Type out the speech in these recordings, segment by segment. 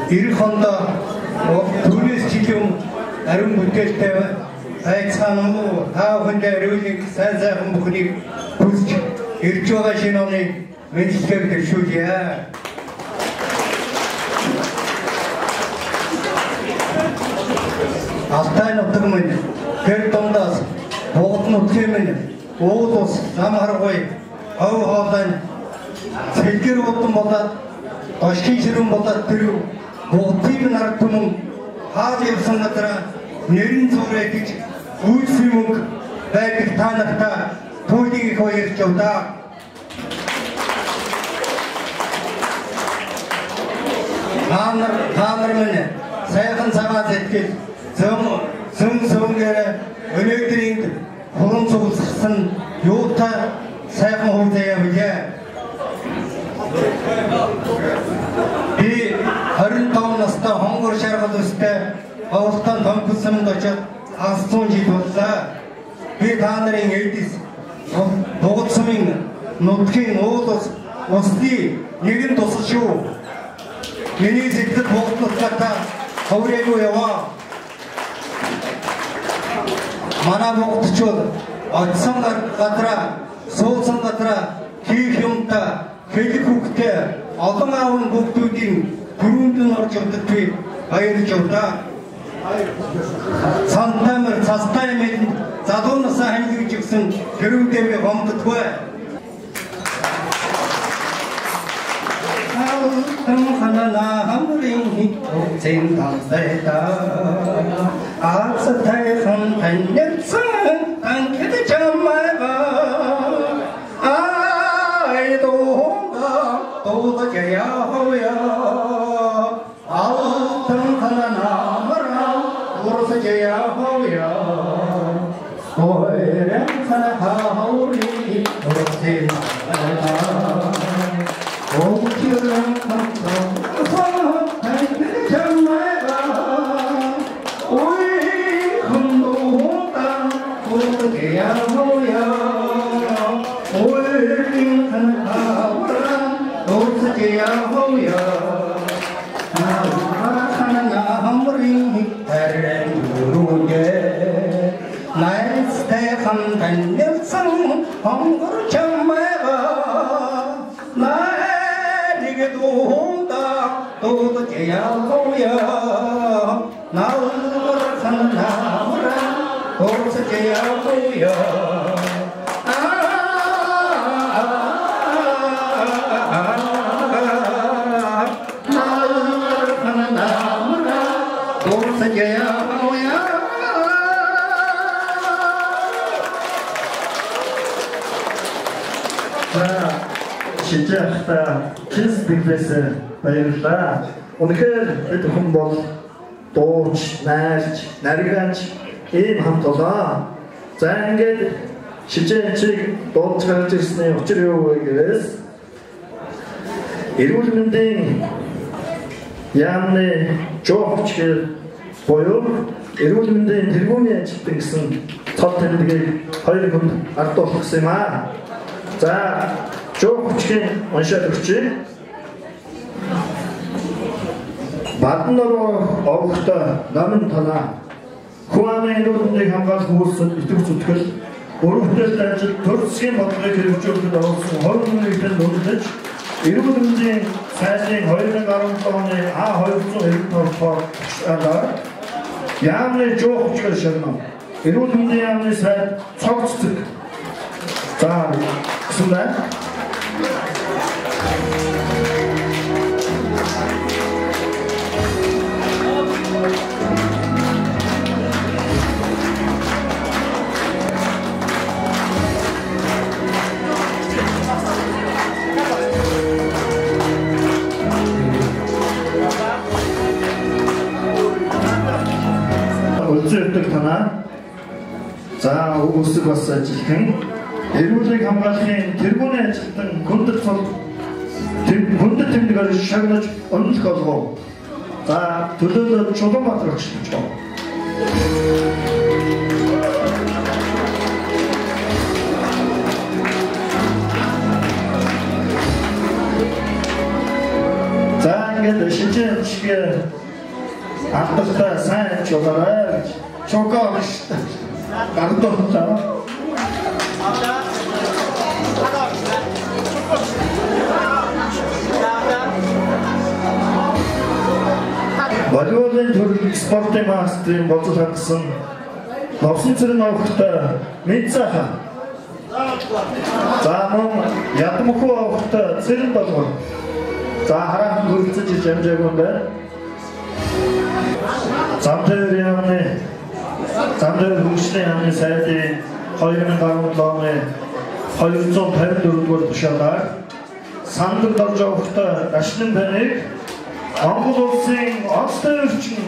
Ирэх хондоо түрээс жилийн ариун бүтээлтэй байцгаана уу та бүхэндээ өрөөлийг сайхан бүхнийг хүсч ирж байгаа шинэ оны мэдлэгийг төшүүлье. Алтай нутаг минь гэр дундаас богд нутгийн минь уул ус зам харгуй хов хоолой сэлгэр удам болоод Ашгийн ширүүн болоод тэр богдыг нар түмэн хааж явсан надраа нэрэн зурээ гэж үйлсийн мөнгө байдаг та нартай түүнийг их баярлж явдаа. Та нар минь сайхан цагаан сэтгэл сөмгөр өнөөдрийн хуран цугласан юутай сайхан хөвдөө явъя. Би 25 настай хонгор шаргал өстэй Австралид томпсонд очиж асуун жил боллоо. Би та нарын эдис богцмын нутгийн уулс усны нэгэн тусал шүү. Миний сэтгэл богдлохтой хавраагүй яваа. Манай богдчод очсон гадраа суусан гадраа хийх юмтай хэлэх хүүхдээ олон аавын хүүхдүүдийн түрүүнд нь орж явдаг би баярлж явдаа. Цантамэр цастай мэд залуу насаа хангиж өгсөн тэрүүндээ би гомддгүй. Ханана хамрын хитцэн тансайта аацтай хантаньцэн танкэд чамайга Jaya hoya, altan khana mara, urus jaya hoya, oiran khana hauri, urusin khana, okiran khana, hai jamaiga, oi khundu ta, urus jaya hoya, oiran khana Jaya hoya, khana hamri haren guruge, nice day kham tanyelsang hongur chamaiga, nairig duhunda tod jaya hoya, naur khana hamra tod jaya hoya. Шижахта чин сэтгэлээс баярлалаа. Үнэхээр бид хүн бол дууч, найрч, наригаач ийм хамт олоо. За ингээд шижээчийг дуудаж гарч ирсний учир юу вэ гэвээс эрүүл мэндийн яамны жоохч буюу эрүүл мэндийн тэргүүний ажилтан гэсэн цол тэмдгийг хоёр хүнд ардуулах гэсэн юм аа. За жоохчгийн уншаад өгчээ. Баднароо овогтой намын танаа Хуаны эрүүл мэндийг хамгаалах үйлсэд итгэж зүтгэл өрөвдөлт ажил төрөлсгийн бодлогыг хэрэгжүүлэхэд оролцсон 20 хүнийхээ нөлөөлж эрүүл мэндийн сайжрын 2017 оны А295 яамны жоохчгөр ширнэ. Эрүүл мэндийн яамны сайд цогцдог. За гэсэн байна. Үлзэрдэг танаа. За үсэг бас ажилтан эрүүлгийг хамгаалахын тэргүүний ажилтан хүндэт тэмдгээр шагнаж өнөлөх олгоо. За төлөөлөд Чулуунбаатар өгч байна. За ингээд шинжэн шиг ардталтаа сайн чуулаарай гэж чуукаа биш гардуултаа. Волейболын төрөлх спортын мастрын болцол хандсан Новсон цэрэн авахтай Мэдсаха. За мөн Ядмөхөө авахтай Цэрэн Долгор. За хараахан хөрөлцөж иж амжаагүй юм байна. Замдэр хөгжлийн яамны сайдын 2017 оны 254-р тушаалаар Сандаг орж авахтай Ашлин Баниг Монгол улсын онцтой өвчин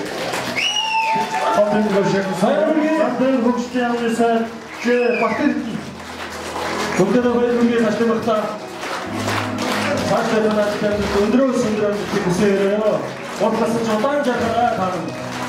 Сандаг хөгжлийн яамны сайд Бахтер Бүгдээ баярлалаа ашигладаг. Цаашдаа надад өндрөөс хүсээрээ бодлоос ч удаан жагараа харна.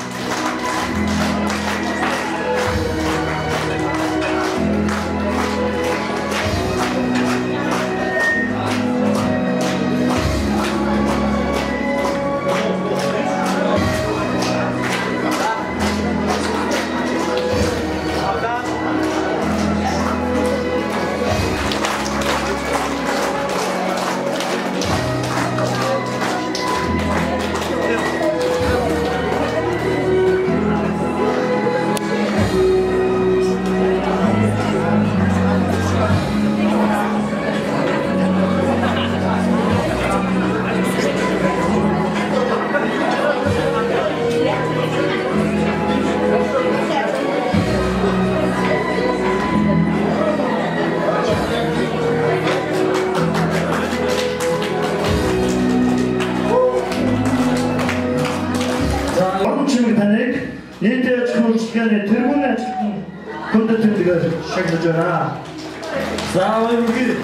Шагнажана. Заавал үгүй.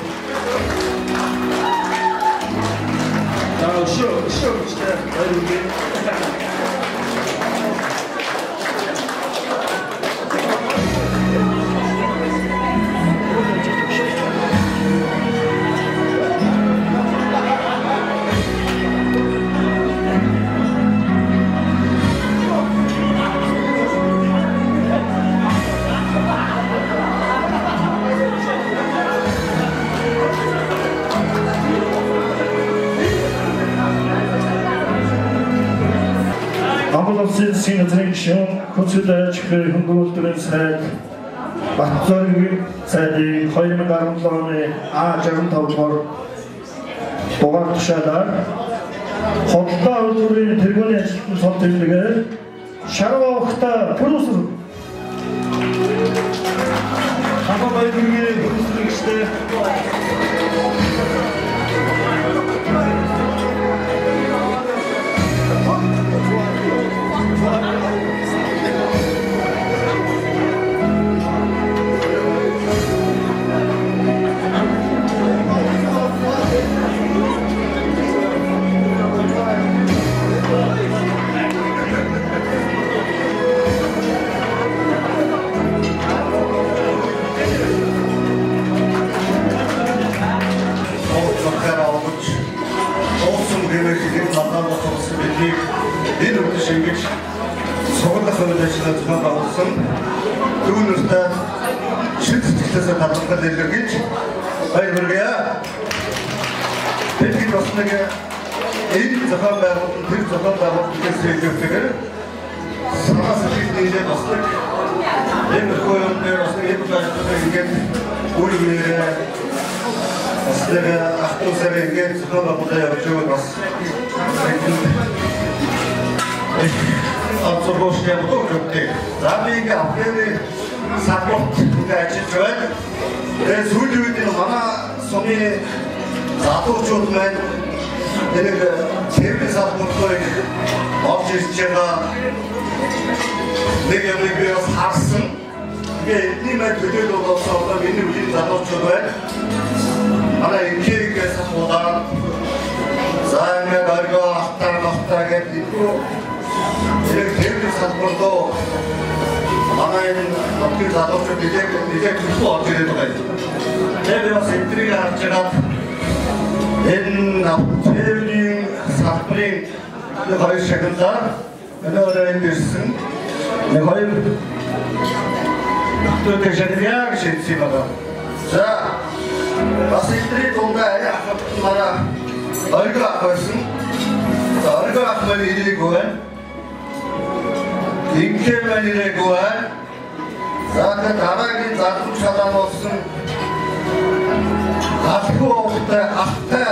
Заавал шүү үгүй. Синхронизation консультаж хөнгөлөлтийн сайд Батцоргийн сайдын 2017 оны А65 дугаар тушаалаар хотлоо үйлдвэрийн тэргүүний ажилтны цол тэмдэгээр шарвахта продюсер хамаа баяргийн продюсертэй Түүнэртэй шилжилтээс татгалзал илэргээж баярлалаа. Тэдний бас нэг энэ зохион байгуулалт тэр зохион байгуулалтын зөвлөлтөөр санаас хэлнээр бас нэг энэ хөөмдөр бас нэг байдлаар ингээд үргэлжлээ бас нэг автобусаар ингээд зохион байгуулалт явуулж бас Автобусны автобустэй. Забига апгрейд саппорт гэж ажиллаж байна. Тэгээд сүүлийн үед манай сумын залуучууд маань тэр сервис саппортыг авч ирж байгаа. Нэг юм би бас харсан. Тэгээд энэ төдийлд болсоо энэ үеийн залуучууд байна. Манай инженерээс асуугаад заамаа гаргаа автаа гэдэг сервис саппортоо манай нөхөр залуучууд нэг төлөв орж ирээд байгаа юм. Тэгээд бас энтрийг харж байгаа энэ автоны салбарын хоёр шагналаар өнөөдөр энд ирсэн нэг хоёр нөхдөд шагнал шийдсэн юм байна. За бас эдрийн дундаа ахмараа орго авсан. За орго авсан ирээгүй байна. Инкэмэн ирээгүй байна. За дараагийн залуу шалан болсон алхуу ухтай ахтай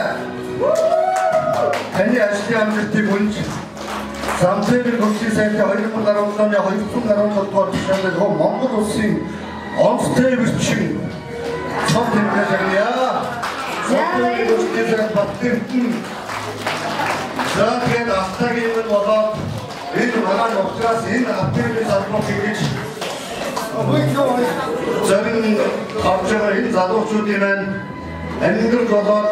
таны ажлын амжилтыг хүнж Самсэрийн хөгжлийн сайдын 2017 оны 217 дугаар түвшинд Монгол улсын онцтой бичиг цог тэмдэг шагнаа. Самсэрийн хөгжлийн сайд Баттэртэн за тэгээд автагийн болоод энэ манай нутгаас энэ автагийн салбар хийж зарим авч байгаа энэ залуучуудын маань амьдрал болоод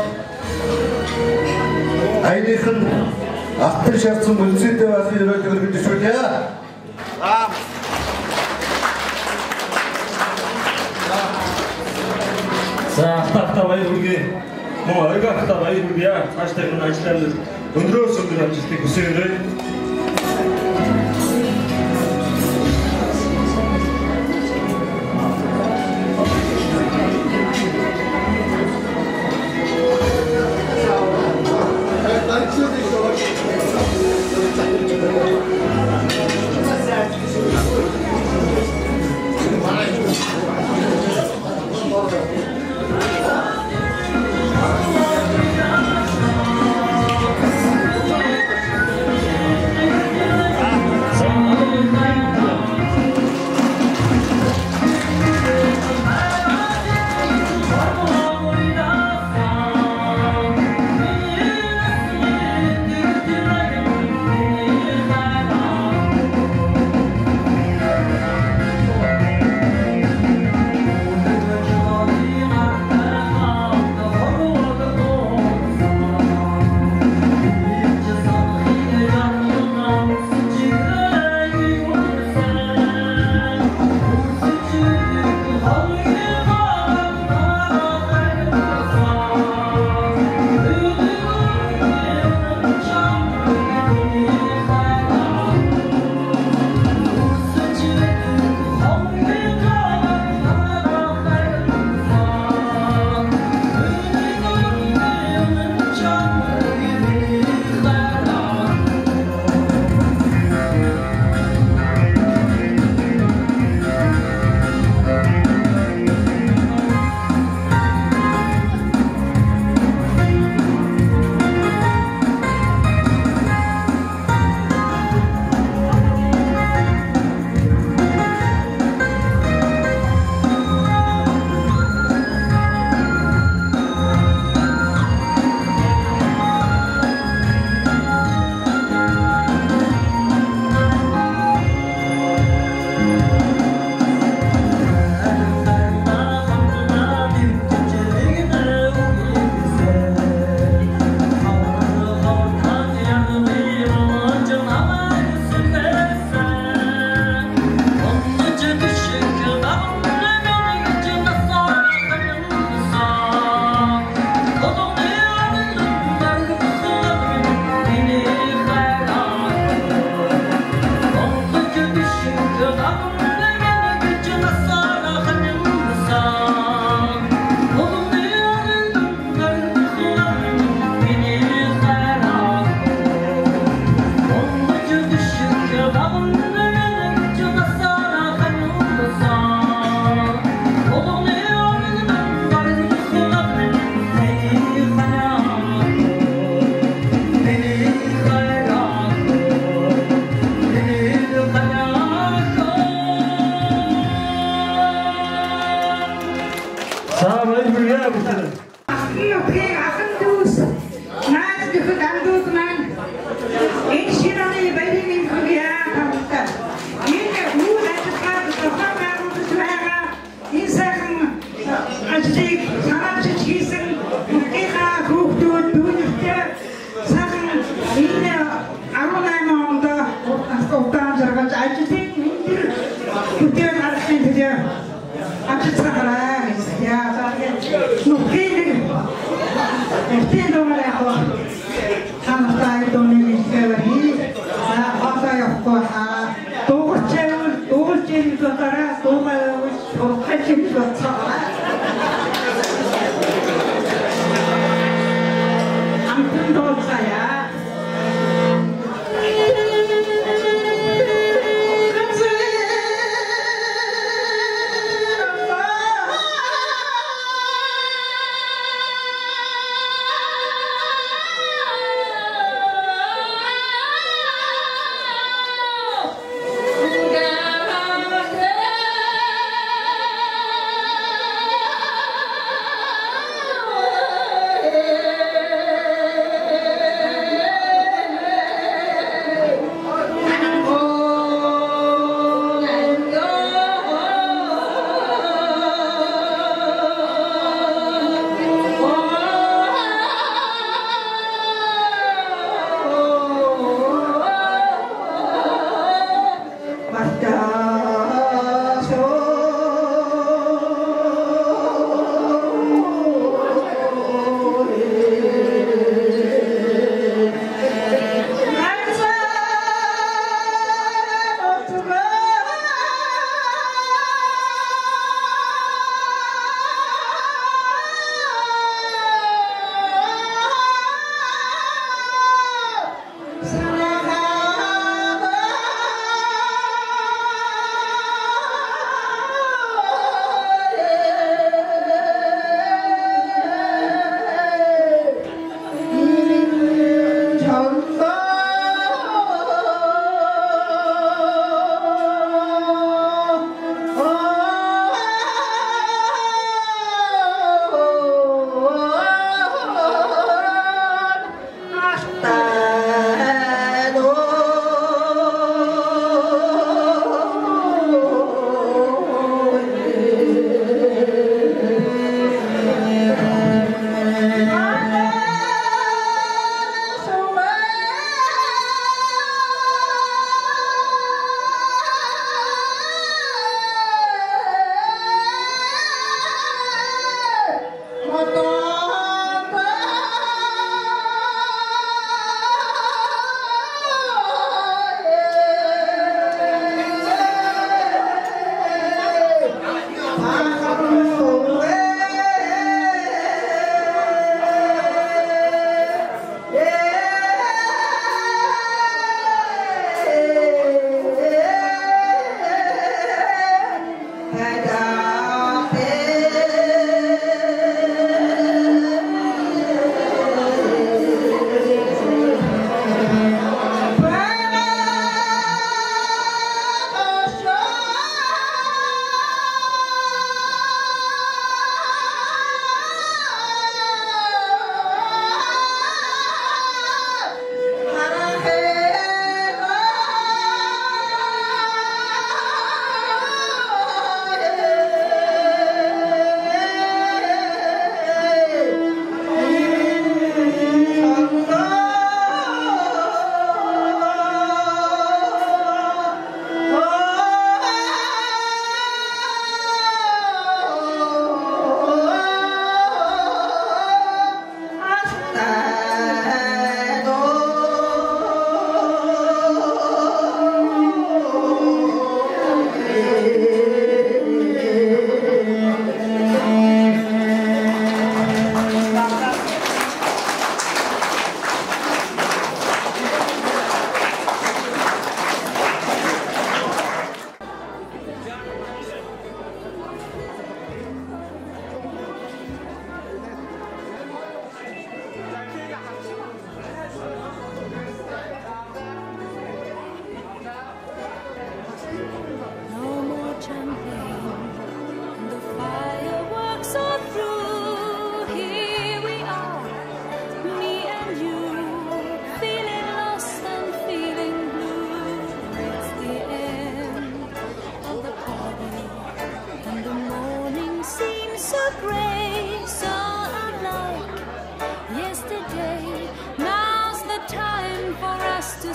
айных нь автар шаарсан үнцэтэй байсан ерөөдөө гэж хэлээ. За автаа баяр хүргэе. Мөн орго автаа баяр хүргэе. Цаашдаа энэ ажлаар өндрөөс өндөр амжилтыг хүсээрэй.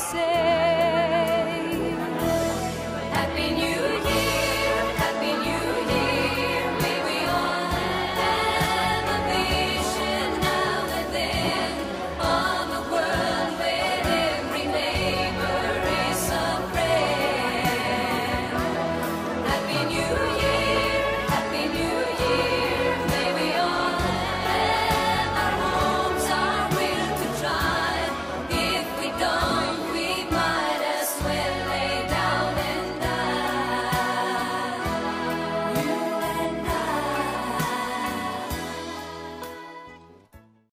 say